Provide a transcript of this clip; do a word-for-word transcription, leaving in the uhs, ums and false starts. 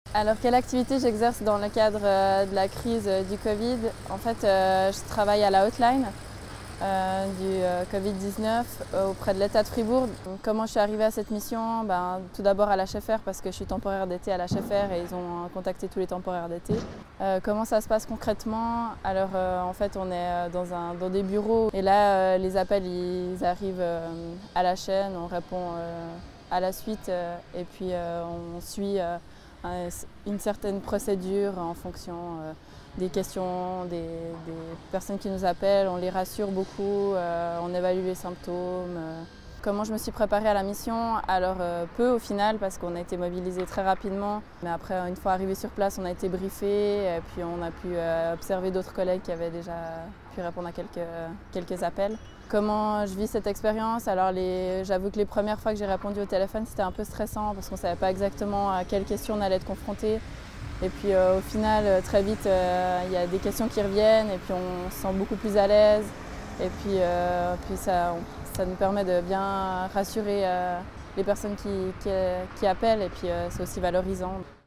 Alors, quelle activité j'exerce dans le cadre euh, de la crise euh, du Covid? En fait, euh, je travaille à la hotline euh, du euh, Covid dix-neuf euh, auprès de l'État de Fribourg. Donc, comment je suis arrivée à cette mission? Ben, tout d'abord à l'H F R parce que je suis temporaire d'été à l'H F R et ils ont euh, contacté tous les temporaires d'été. Euh, comment ça se passe concrètement? Alors, euh, en fait, on est dans, un, dans des bureaux et là, euh, les appels ils arrivent euh, à la chaîne, on répond euh, à la suite euh, et puis euh, on suit euh, une certaine procédure en fonction euh, des questions des, des personnes qui nous appellent. On les rassure beaucoup, euh, on évalue les symptômes. Euh. Comment je me suis préparée à la mission? Alors euh, peu au final parce qu'on a été mobilisés très rapidement. Mais après, une fois arrivé sur place, on a été briefé et puis on a pu euh, observer d'autres collègues qui avaient déjà pu répondre à quelques, quelques appels. Comment je vis cette expérience? Alors j'avoue que les premières fois que j'ai répondu au téléphone, c'était un peu stressant parce qu'on ne savait pas exactement à quelles questions on allait être confronté. Et puis euh, au final, très vite, euh, il y a des questions qui reviennent et puis on se sent beaucoup plus à l'aise. Et puis, euh, puis ça, on, ça nous permet de bien rassurer euh, les personnes qui, qui, qui appellent et puis euh, c'est aussi valorisant.